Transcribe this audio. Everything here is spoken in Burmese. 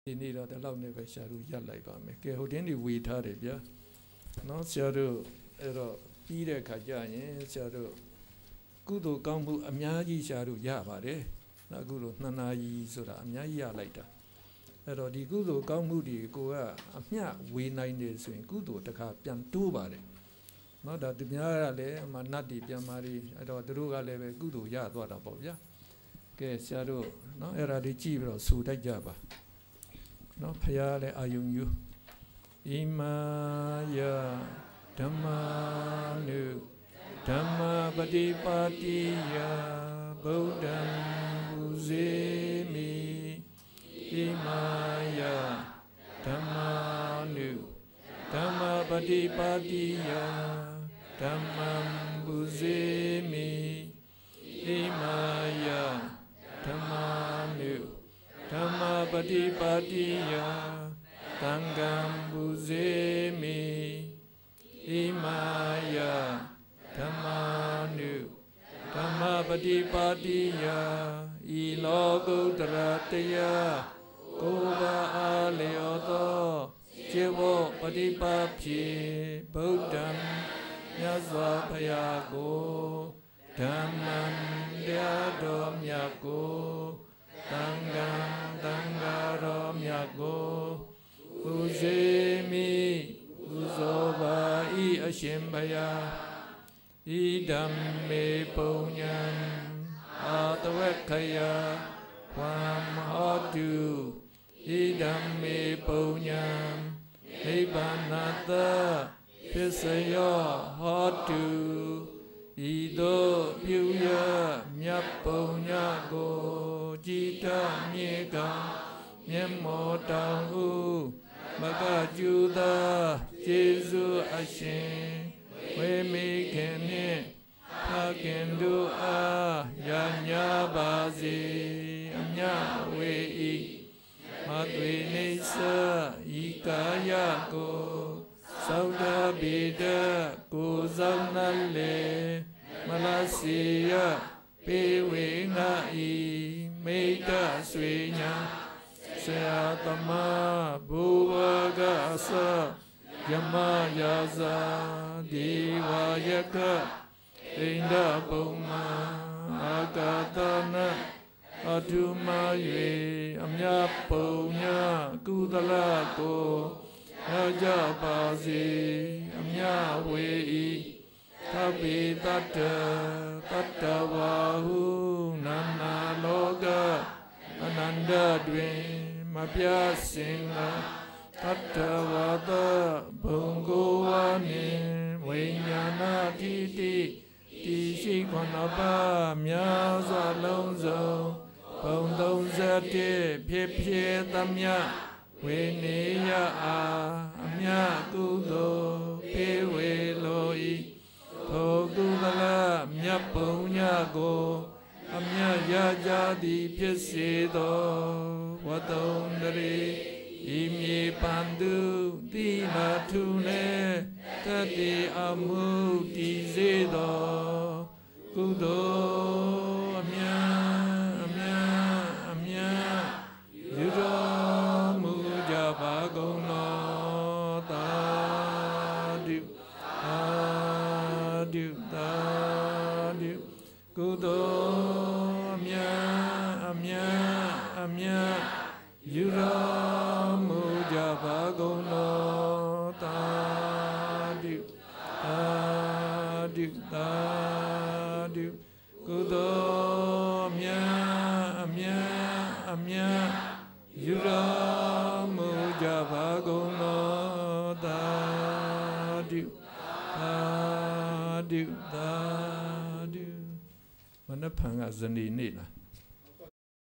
ဒီနေ့တော့ဒီလောက်နဲ့ပဲဆရာတို့ရပ်လိုက်ပါမယ်ကဲဟိုတင်းတွေဝေထားတယ်ဗျာနော်ဆရာတို့အဲ့တော့ပြီးတဲ့ခါကျရင်ဆရာတို့ကုသိုလ်ကောင်းမှုအများကြီးဆရာတို့ရပါတယ်နော်အခုလို2 နာရီဆိုတာအများကြီးရလိုက်တာအဲ့တော့ဒီကုသိုလ်ကောင်းမှုတွေကိုကအမျှဝေနိုင်တယ်ဆိုရင်ကုသိုလ်တစ်ခါပြန်တိုးပါတယ်နော်ဒါသူများကလည်းအမှနတ်တွေပြန်မာတွေအဲ့တော့သူတို့ကလည်းပဲကုသိုလ်ရသွားတာပေါ့ဗျာကဲဆရာတို့နော်အဲ့ဒါတွေကြည့်ပြီးတော့ဆူတတ်ကြပါနော်ဖရာလည်းအာယုံယူဣမာယဓမ္မာနုဓမ္မပฏิပါတိယဗုဒ္ဓံပူဇေမိဣမာယဓမ္မာနုဓမ္မပฏิပါတိယဓမ္မံပူဇေမိဣမာယဓမ္မာနုဓမ္မပฏิပါတိယသံဃံပူဇေမိဣမာယဓမ္မာနုဓမ္မပฏิပါတိယဤလောကုတ္တရာတရားကိုယ်ပါအားလျော်သောကျေဝပฏิပါဖြင့်ဗုဒ္ဓံမြတ်စွာဘုရားကိုဓမ္မံတရားတော်မြတ်ကိုသံဃံသံဃာတော်မြတ်ကိုပူဇေမိပူဇော်ပါ၏အရှင်ဘုရားဣဒံမေပုံညံအာတဝက္ခယဝံဟောတုဣဒံမေပုံညံနိဗ္ဗာနတပစ္စယောဟောတုဤသို့ပြုရမြတ်ပုံညကိုကြည်တမြေကံမျက်မောတောင်ဟုမကကျူသာကျေးဇူးအရှင်ဝေမိခင်နှင့်ဖခင်တို့အားရညာပါစေအမြဝေဤမသွေနေစဤကာယကိုသောတာပိတကိုသောနလေမလစီယပေဝေငါဤမေတ္တဆွေညာဆရာသမားဘူဝကသယမယာဇာဒီဝယကဣန္ဒပုံမအာဂတနာအထုမ၍အမြပုံညာကုသလကိုရကြပါစေအမြဝေဤသဗ္ဗေတတ္တတတ္တဝါဟုနာနာလောကအနန္တတွင်မပြစင်လာတတ္တဝါဒဘုံကိုဝါနှင့်ဝိညာဏတိတိတိရှိခွန်ပါများစွာလုံးစုံဘုံ31ဖြစ်ဖြစ်သမျှဝေနေယအားအမြကုသိုလ်ဖေဝေလိုဤထိုကုသလမြတ်ပုံညကိုအမြရကြသည်ဖြစ်စေသောဝတ္တုံတရေဤမြေပန္တုတိနာထုလေတတိအမှုတည်စေသောကုသိုလ်အမြယူတော်မူကြပါကုန်သောသာဓုသာဓုသာဓုကုသိုလ်အမြယူတော်မူကြပါကုန်သောသာဓုသာဓုသာဓုကုသိုလ်အမြယူတော်မူကြပါကုန်သောသာဓုသာဓုသာဓုမနဖန်ကဇနီးနေ့လား